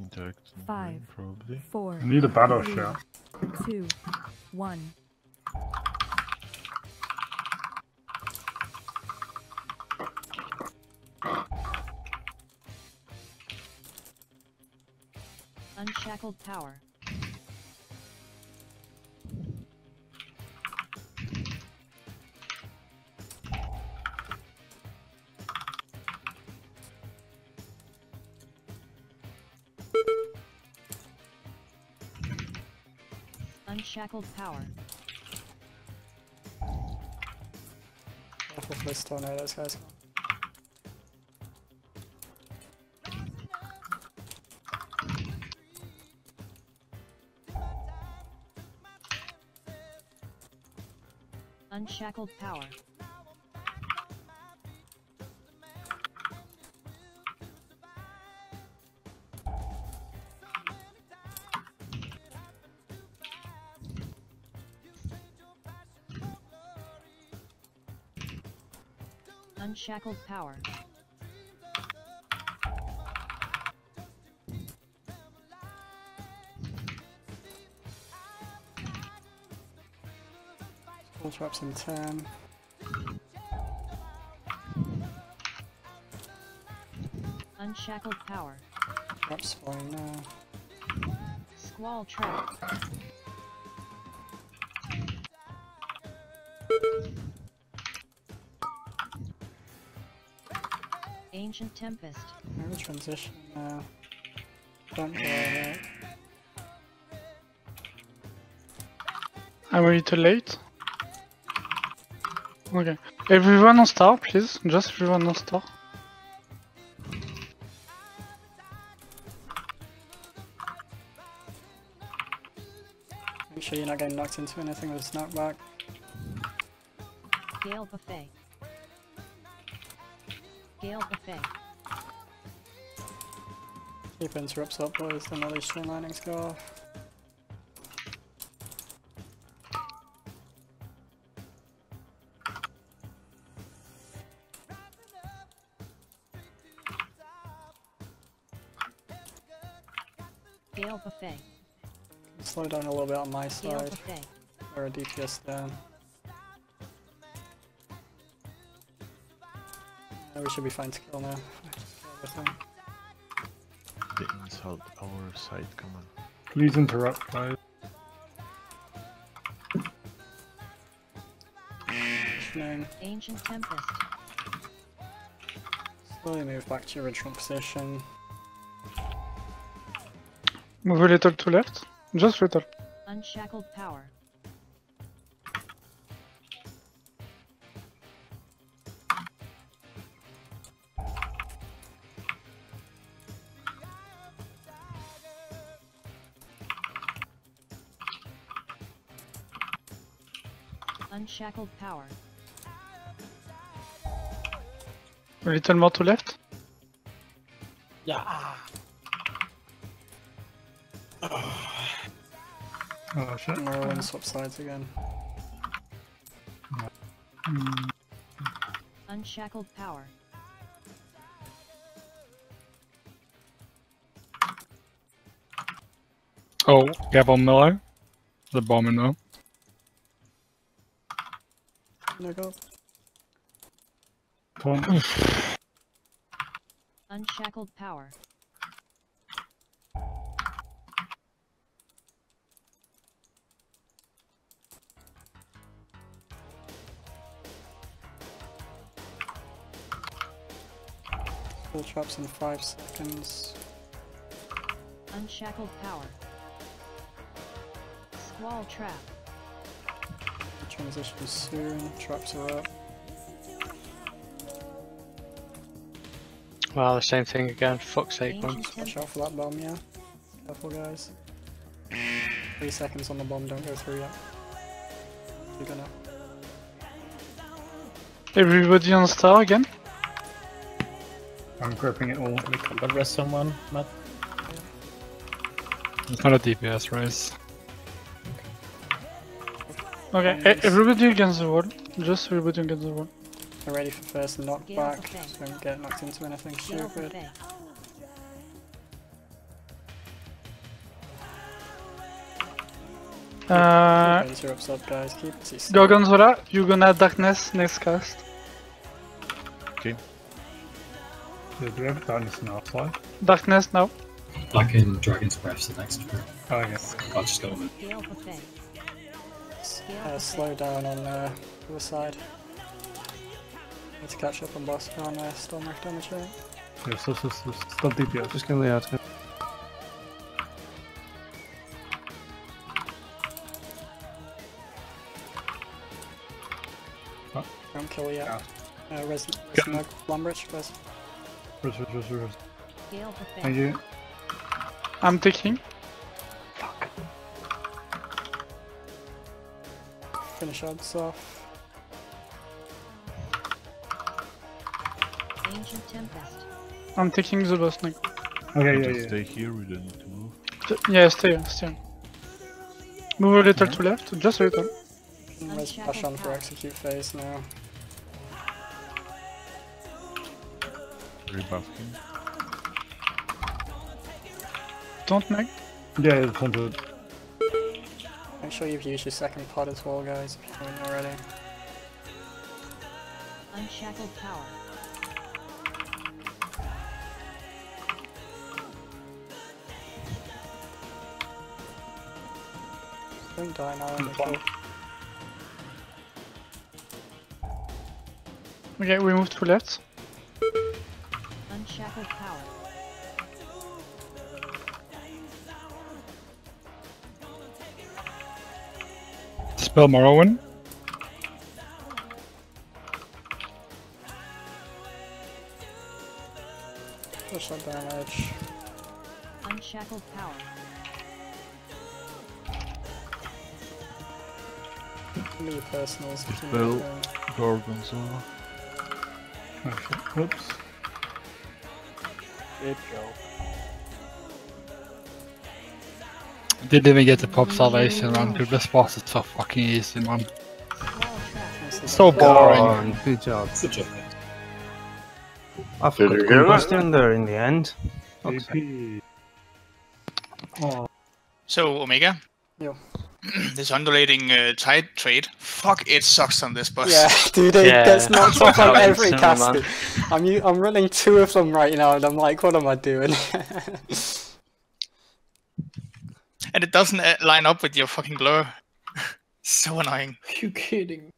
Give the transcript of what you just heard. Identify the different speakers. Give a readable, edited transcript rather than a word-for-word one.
Speaker 1: interact.
Speaker 2: 5,
Speaker 1: Probably.
Speaker 2: 4,
Speaker 3: I need a battle
Speaker 2: 3,
Speaker 3: shot.
Speaker 2: 2, 1.
Speaker 4: Unshackled power. Unshackled power.
Speaker 5: Careful for this tornadoes, guys.
Speaker 4: Unshackled power. Unshackled power.
Speaker 5: Full traps in 10.
Speaker 4: Unshackled power.
Speaker 5: Traps spawning now.
Speaker 4: Squall trap. Ancient Tempest.
Speaker 5: Maybe transition now. Don't go right.
Speaker 6: Am I too late? Okay. Everyone on star, please. Just everyone on star.
Speaker 5: Make sure you're not getting knocked into anything with a knockback.
Speaker 4: Gale Buffet. Gale Buffet.
Speaker 5: Keep interrupts up, boys, then all these chain lightnings go off.
Speaker 4: Gale Buffet.
Speaker 5: Slow down a little bit on my
Speaker 4: Gale
Speaker 5: side.
Speaker 4: Buffet.
Speaker 5: Or a DPS down. We should be fine to kill now. Just kill everything.
Speaker 1: The insult our side, come on.
Speaker 3: Please interrupt, guys.
Speaker 5: Ashvane.
Speaker 4: Ancient Tempest.
Speaker 5: Slowly move back to your original position.
Speaker 6: Move a little to left. Just little.
Speaker 4: Unshackled power. Unshackled power.
Speaker 6: A little more to left.
Speaker 5: Yeah.
Speaker 3: Oh shit.
Speaker 5: Morrowind swap sides again.
Speaker 4: Unshackled power.
Speaker 6: Oh, we have on melee. The bomber now.
Speaker 5: No go.
Speaker 3: Taunt.
Speaker 4: Unshackled power.
Speaker 5: Full traps in 5 seconds.
Speaker 4: Unshackled power. Squall trap.
Speaker 5: Transition soon. Traps are up.
Speaker 7: Wow, the same thing again. Fuck's sake, man.
Speaker 4: Ancient
Speaker 5: Watch out
Speaker 4: Tempest.
Speaker 5: for that bomb, yeah? Careful, guys. 3 seconds on the bomb, don't go through yet. You're gonna.
Speaker 6: Everybody on star again.
Speaker 3: I'm gripping it all.
Speaker 8: We combat rest someone, Matt.
Speaker 9: It's not a DPS race.
Speaker 6: Okay, everybody against the wall. Just everybody against the wall.
Speaker 5: Get ready for first
Speaker 4: Gale
Speaker 5: knockback,
Speaker 4: Buffet.
Speaker 5: so don't get knocked into anything
Speaker 4: Gale
Speaker 5: stupid.
Speaker 4: Buffet.
Speaker 5: Interrupts up, guys. Keep CC.
Speaker 6: Gorgonzola, you're gonna darkness next cast.
Speaker 1: Okay.
Speaker 3: Yeah, do we have darkness in our side?
Speaker 6: Darkness now.
Speaker 9: Like in Dragon's Breath, the next turn.
Speaker 3: Oh, yes.
Speaker 9: I'll just go with it.
Speaker 4: Gale buffet. Scale
Speaker 5: Slow down on the other side. Need to catch up on boss on Stormwreck damage rate.
Speaker 3: Yeah, so stop DPS.
Speaker 10: Just gonna lay out.
Speaker 5: Don't kill yet. Res Mug, Lumbridge, guys.
Speaker 3: Res.
Speaker 4: Gale buffet.
Speaker 3: Thank you.
Speaker 6: I'm taking.
Speaker 5: Finish odds off.
Speaker 4: Ancient Tempest.
Speaker 6: I'm taking the boss now.
Speaker 3: Okay,
Speaker 1: Just
Speaker 3: yeah.
Speaker 1: stay here, we don't need to move.
Speaker 6: Yeah, stay here. Move a little to left, just a little.
Speaker 5: Res push on for execute phase now.
Speaker 1: Rebuff him.
Speaker 6: Don't nag.
Speaker 3: Yeah, it's 100.
Speaker 5: Make sure you've used your second pod as well, guys, if you haven't already.
Speaker 4: Unshackled power.
Speaker 5: Don't die now in the kill.
Speaker 6: Okay, we move to left.
Speaker 4: Unshackled power.
Speaker 6: Spell Morrowind.
Speaker 5: Push that damage.
Speaker 4: Unshackled power.
Speaker 5: Give me your personals if you
Speaker 1: Spell
Speaker 5: need them.
Speaker 1: Gorgonzola.
Speaker 3: Oh shit. Whoops.
Speaker 8: Good go.
Speaker 10: Didn't even get the pop salvation run, dude. This boss is so fucking easy, man.
Speaker 4: Wall trap.
Speaker 10: So boring.
Speaker 11: Good job.
Speaker 9: Good job, mate.
Speaker 11: I forgot combustion there in the end.
Speaker 3: AP. Oh,
Speaker 12: So, Omega?
Speaker 5: Yo.
Speaker 12: This undulating tide trade, fuck, it sucks on this boss.
Speaker 5: Yeah, dude, it gets knocked off on every
Speaker 7: Excellent,
Speaker 5: cast. I'm running 2 of them right now, and I'm like, what am I doing?
Speaker 12: And it doesn't line up with your fucking blur. So annoying.
Speaker 8: You kidding?